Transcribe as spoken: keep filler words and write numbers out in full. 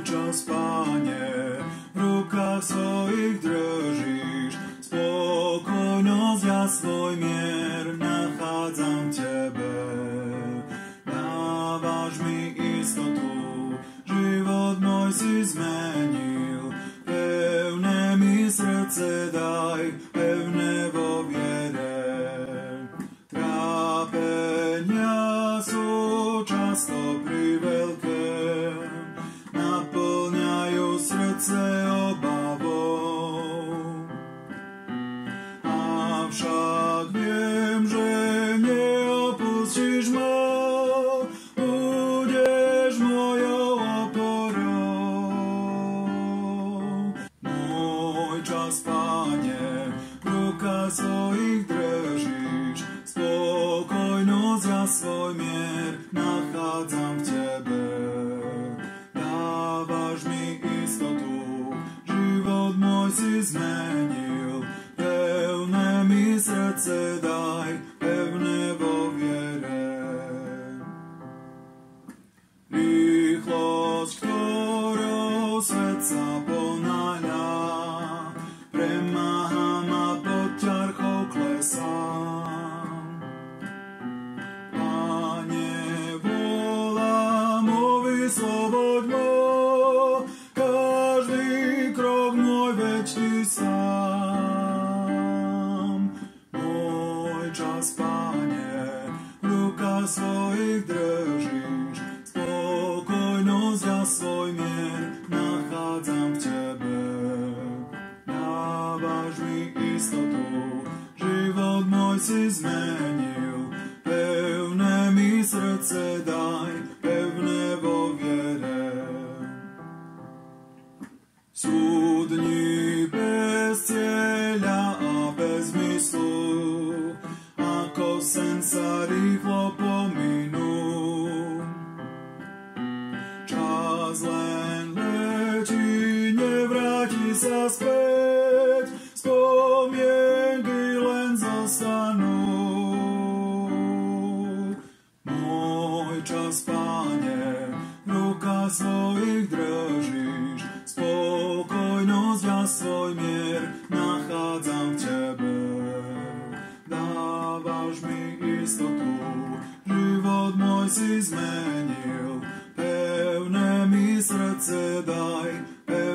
čas, Pane, v rukách svojich držíš. Spokojnosť a svoj mier nachádzam v Tebe. Dávaš mi istotu, život môj si zmenil. Pevné mi srdce daj, pevné vo viere. Trápenia sú často priveľké, naplňajú srdce obavou. Avšak viem, že neopustíš ma, budeš mojou oporou. Môj čas, Pane, v rukách svojich držíš, spokojnosť a svoj mier nachádzam v Tebe. Dávaš mi istotu, život môj si zmenil. Pevné mi srdce daj, pevné vo viere. Rýchlosť, ktorou svet sa ponáhľa, premáham a pod ťarchou klesám. Pane, volám, vysloboď ma, každý krok môj veď Ty sám. Môj čas, Pane, v rukách svojich držíš, spokojnosť a svoj mier nachádzam v Tebe. Dávaš mi istotu, život môj si zmenil. Pevné mi srdce daj, pevné vo viere. Sú dni bez cieľa a bez zmyslu, ako sen sa rýchlo pominú. Čas len letí, nevráti sa späť, spomienky len zostanú. Môj čas, Pane, v rukách svojich držíš, spokojnosť a svoj mier nachádzam v Tebe. Dávaš mi istotu, život môj si zmenil. Pevné mi srdce daj,